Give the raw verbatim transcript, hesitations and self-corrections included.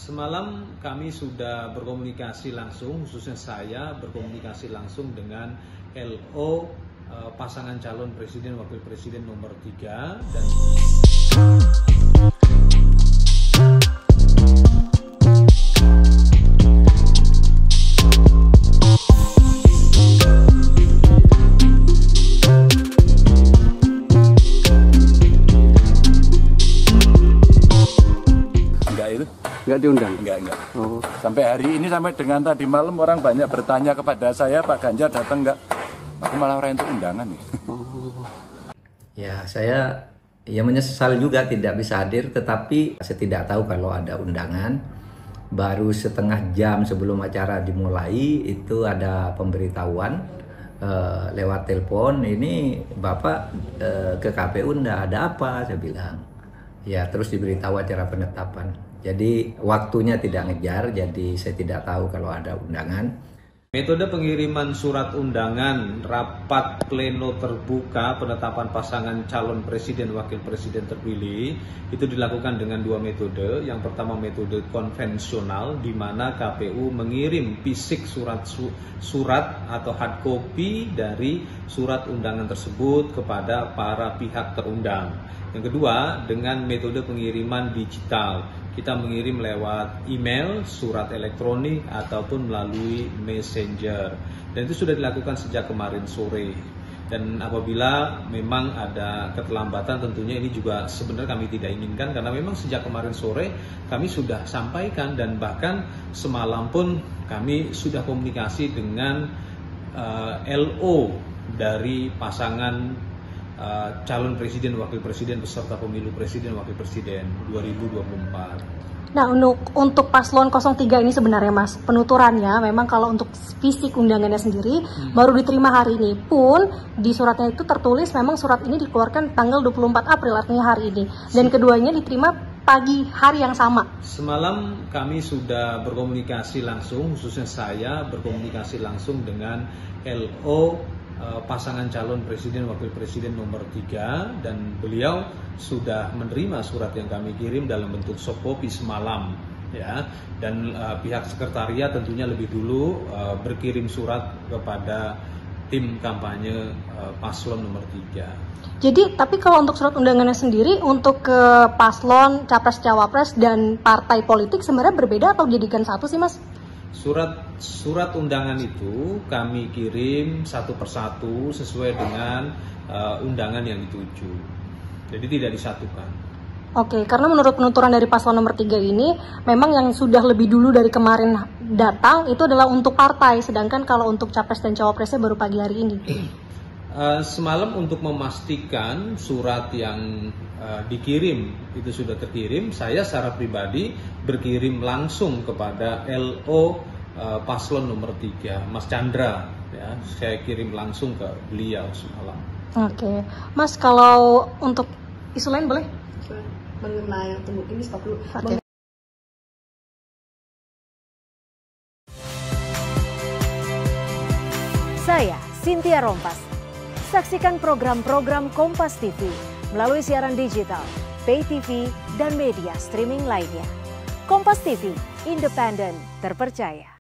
Semalam kami sudah berkomunikasi langsung, khususnya saya berkomunikasi langsung dengan L O eh, pasangan calon presiden wakil presiden nomor tiga dan Enggak diundang? Enggak, enggak. Oh. Sampai hari ini, sampai dengan tadi malam orang banyak bertanya kepada saya, Pak Ganjar datang enggak? Aku malah orang itu undangan nih. Oh. Ya, saya ya menyesal juga tidak bisa hadir, tetapi saya tidak tahu kalau ada undangan. Baru setengah jam sebelum acara dimulai itu ada pemberitahuan uh, lewat telepon, ini Bapak uh, ke K P U enggak ada apa, saya bilang. Ya, terus diberitahu acara penetapan. Jadi waktunya tidak ngejar, jadi saya tidak tahu kalau ada undangan. Metode pengiriman surat undangan rapat pleno terbuka penetapan pasangan calon presiden wakil presiden terpilih itu dilakukan dengan dua metode. Yang pertama metode konvensional, di mana K P U mengirim fisik surat su, surat atau hard copy dari surat undangan tersebut kepada para pihak terundang. Yang kedua, dengan metode pengiriman digital. Kita mengirim lewat email, surat elektronik, ataupun melalui messenger. Dan itu sudah dilakukan sejak kemarin sore. Dan apabila memang ada keterlambatan, tentunya ini juga sebenarnya kami tidak inginkan. Karena memang sejak kemarin sore kami sudah sampaikan, dan bahkan semalam pun kami sudah komunikasi dengan uh, L O dari pasangan Uh, calon presiden wakil presiden beserta pemilu presiden wakil presiden dua ribu dua puluh empat. Nah, untuk untuk paslon nol tiga ini sebenarnya Mas, penuturannya memang kalau untuk fisik undangannya sendiri hmm. baru diterima hari ini, pun di suratnya itu tertulis memang surat ini dikeluarkan tanggal dua puluh empat April, artinya hari ini, dan keduanya diterima pagi hari yang sama. Semalam kami sudah berkomunikasi langsung, khususnya saya berkomunikasi langsung dengan L O pasangan calon presiden wakil presiden nomor tiga, dan beliau sudah menerima surat yang kami kirim dalam bentuk soft copy semalam, ya. Dan uh, pihak sekretariat tentunya lebih dulu uh, berkirim surat kepada tim kampanye uh, paslon nomor tiga. Jadi, tapi kalau untuk surat undangannya sendiri untuk ke paslon, capres, cawapres dan partai politik sebenarnya berbeda atau dijadikan satu sih, Mas? Surat surat undangan itu kami kirim satu persatu sesuai dengan uh, undangan yang dituju. Jadi tidak disatukan. Oke, karena menurut penuturan dari paslon nomor tiga ini, memang yang sudah lebih dulu dari kemarin datang itu adalah untuk partai, sedangkan kalau untuk capres dan cawapresnya baru pagi hari ini. Uh, semalam untuk memastikan surat yang uh, dikirim itu sudah terkirim, saya secara pribadi berkirim langsung kepada L O uh, paslon nomor tiga, Mas Chandra, ya, saya kirim langsung ke beliau semalam. Oke, Mas, kalau untuk isu lain boleh? Mengenai tunggu ini stop dulu. Oke. Saya Cynthia Rompas. Saksikan program-program Kompas T V melalui siaran digital, pay T V, dan media streaming lainnya. Kompas T V, independen, terpercaya.